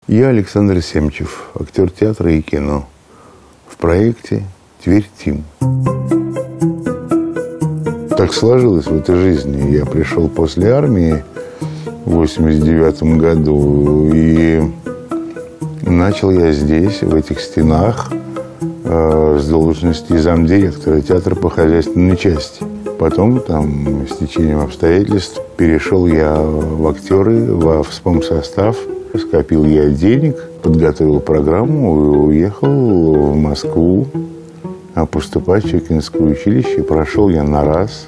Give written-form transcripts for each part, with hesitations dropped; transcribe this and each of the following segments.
Я Александр Семчев, актер театра и кино. В проекте «Тверь-Тим». Так сложилось в этой жизни. Я пришел после армии в 1989 году, и начал я здесь, в этих стенах, с должности замдиректора театра по хозяйственной части. Потом, с течением обстоятельств, перешел я в актеры, во вспомсостав. Скопил я денег, подготовил программу и уехал в Москву поступать в Щекинское училище. Прошел я на раз,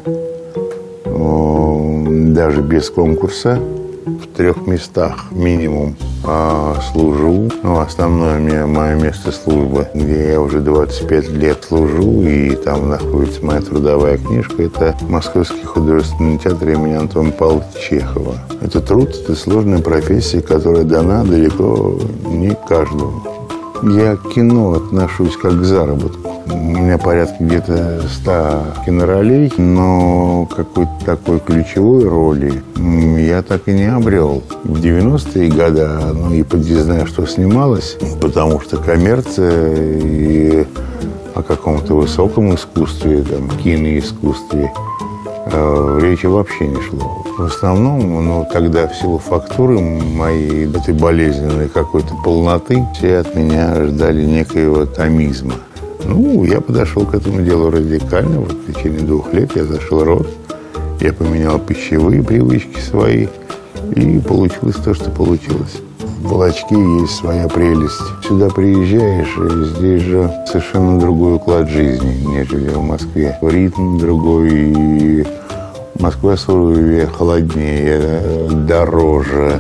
даже без конкурса. В 3 местах минимум служу. Основное мое место службы, где я уже 25 лет служу, и там находится моя трудовая книжка, это Московский художественный театр имени Антона Павловича Чехова. Это труд, это сложная профессия, которая дана далеко не каждому. Я к кино отношусь как к заработку. У меня порядка где-то 100 киноролей, но какой-то такой ключевой роли я так и не обрел. В 90-е годы, и поди знаю, что снималось, потому что коммерция и о каком-то высоком искусстве, киноискусстве, речи вообще не шло. В основном, тогда в силу фактуры моей, этой болезненной какой-то полноты, все от меня ждали некоего томизма. Я подошел к этому делу радикально. В течение 2 лет я зашел в рот, я поменял пищевые привычки свои, и получилось то, что получилось. В Волочке есть своя прелесть. Сюда приезжаешь, и здесь же совершенно другой уклад жизни, нежели в Москве. Ритм другой, и Москва суровее, холоднее, дороже,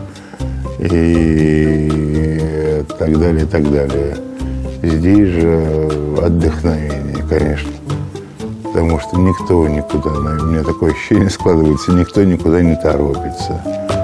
и так далее, и так далее. Здесь же отдохновение, конечно. Потому что никто никуда, у меня такое ощущение складывается, никто никуда не торопится.